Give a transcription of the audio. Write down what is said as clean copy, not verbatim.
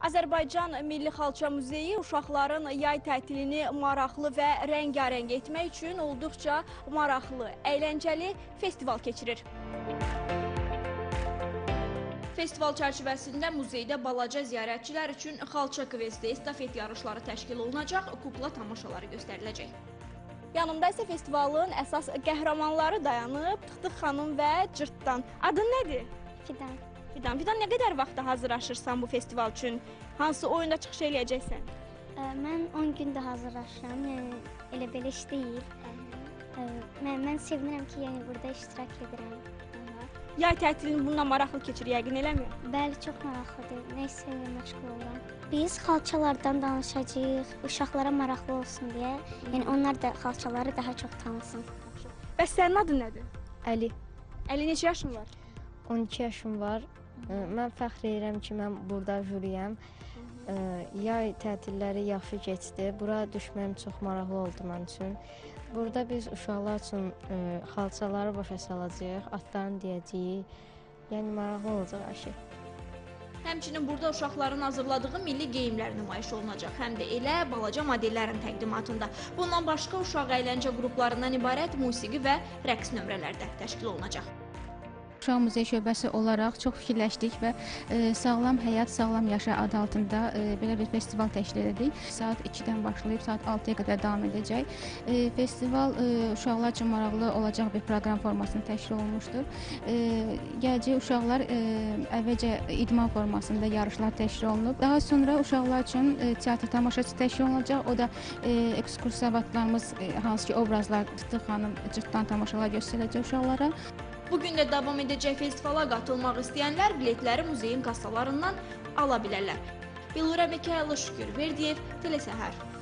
Azərbaycan Milli Xalça Muzeyi uşaqların yay tətilini maraqlı və rəngarəng etmək üçün olduqca maraqlı, əyləncəli festival keçirir. Festival çərçivəsində muzeydə balaca ziyarətçilər üçün xalça kvesti, estafet yarışları təşkil olunacaq, kukla tamaşaları göstəriləcək. Yanımda isə festivalın əsas qəhrəmanları dayanıb, Tıxtıq xanım və Cırtdan. Adın nədir? Fidan. Fidan, nə qədər vaxtda hazırlaşırsan bu festival üçün? Hansı oyunda çıxış eləyəcəksən? Mən 10 gündə hazırlaşıram, yəni elə belə iş deyil. Mən sevinirəm ki, yəni burada iştirak edirəm. Yay tətilini bununla maraqlı keçir, yəqin eləmi? Bəli, çox maraqlıdır. Nə isə məşğul oluram. Biz xalçalardan danışacağıq, uşaqlara maraqlı olsun deyə. Yəni onlar da xalçaları daha çox tanısın. Bəs sənin adın nədir? Əli. Əli, neçə yaşın var? 12 yaşım var. Mən fəxr edirəm ki, mən burada jüriyəm. Yay tətilləri yaxşı keçdi. Bura düşməyim çox maraqlı oldu mən üçün. Burada biz uşaqlar üçün xalçaları başa salacağıq, atlarını deyəcəyik. Yəni maraqlı olacaq hər şey. Həmçinin burada uşaqların hazırladığı milli geyimlər nümayiş olunacaq. Həm də elə balaca modellərin təqdimatında. Bundan başqa uşaq əyləncə qruplarından ibarət musiqi və rəqs nömrələri də təşkil olunacaq. Uşaq Muzeyi şöbəsi olaraq çox fikirləşdik və Sağlam Həyat, Sağlam Yaşa adı altında belə bir festival təşkil edirik. Saat 2-dən başlayıb saat 6-ya qədər davam edəcək. Festival uşaqlar üçün maraqlı olacaq bir proqram formasında təşkil olunmuşdur. Gələcək uşaqlar əvvəlcə idman formasında yarışlar təşkil olunub. Daha sonra uşaqlar üçün teatr tamaşası təşkil olunacaq. O da ekskursiyavatlarımız hansı ki obrazlar Tıxtıq xanım, Cırtdan tamaşalar göstərəcək uşaqlara. Bugün də davam edəcək festivala qatılmaq istəyənlər biletləri muzeyin kassalarından ala bilərlər. Bilura Mikaylı, Şükür Verdiyev, Telesəhər.